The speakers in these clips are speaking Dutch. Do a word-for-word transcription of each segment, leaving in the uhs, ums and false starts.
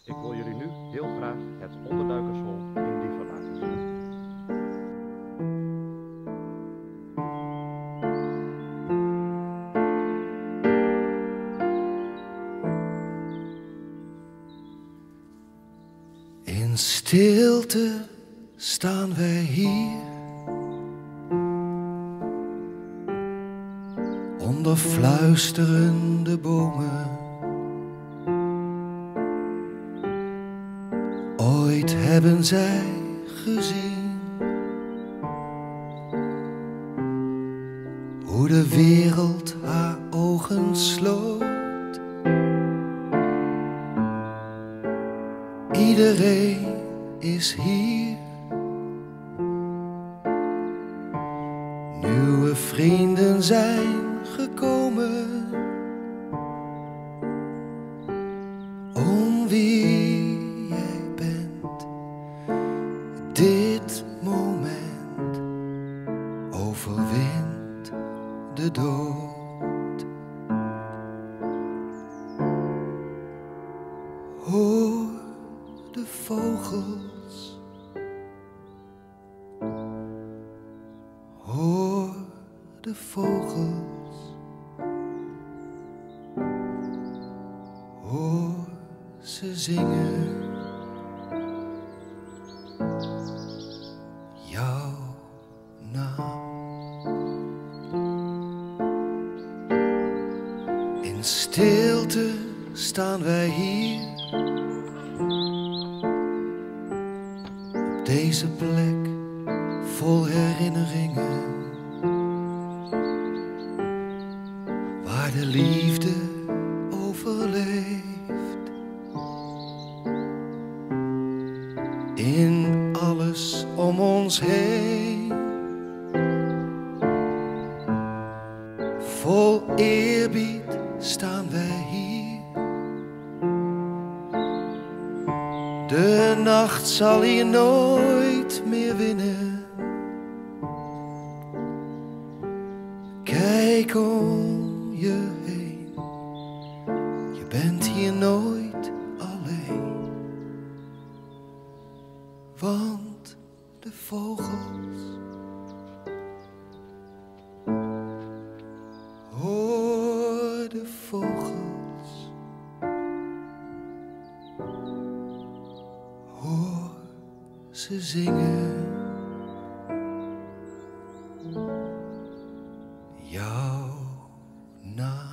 Ik wil jullie nu heel graag het onderduikershol in Diever laten zien. In stilte staan wij hier, onder fluisterende bomen. Ooit hebben zij gezien hoe de wereld haar ogen sloot. Iedereen is hier, nieuwe vrienden zijn gekomen, om wie jij bent. Dit moment overwint de dood. Hoor de vogels, hoor de vogels, hoor ze zingen jouw naam. In stilte staan wij hier, op deze plek vol herinneringen, waar de liefde overleeft. In alles om ons heen, vol eerbied staan wij hier. De nacht zal hier nooit meer winnen. Kijk om je heen, je bent hier nooit alleen. Want de vogels, hoor de vogels, hoor ze zingen jouw naam.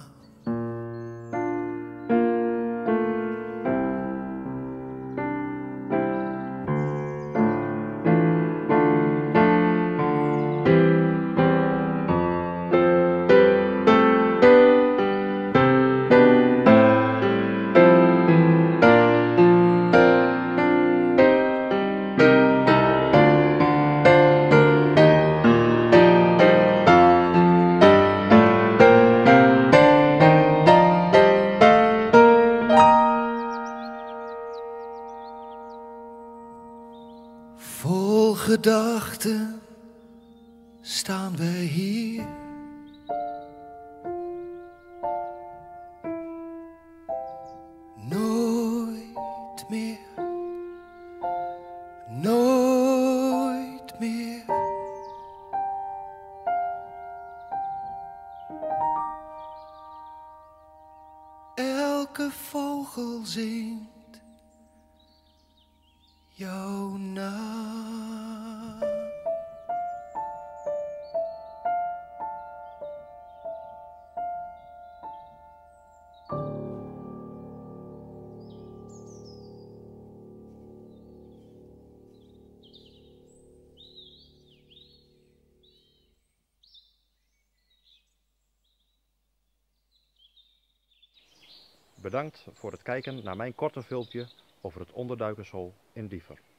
Vol gedachten staan wij hier, nooit meer, nooit meer. Elke vogel zingt jouw naam. Bedankt voor het kijken naar mijn korte filmpje over het onderduikershol in Diever.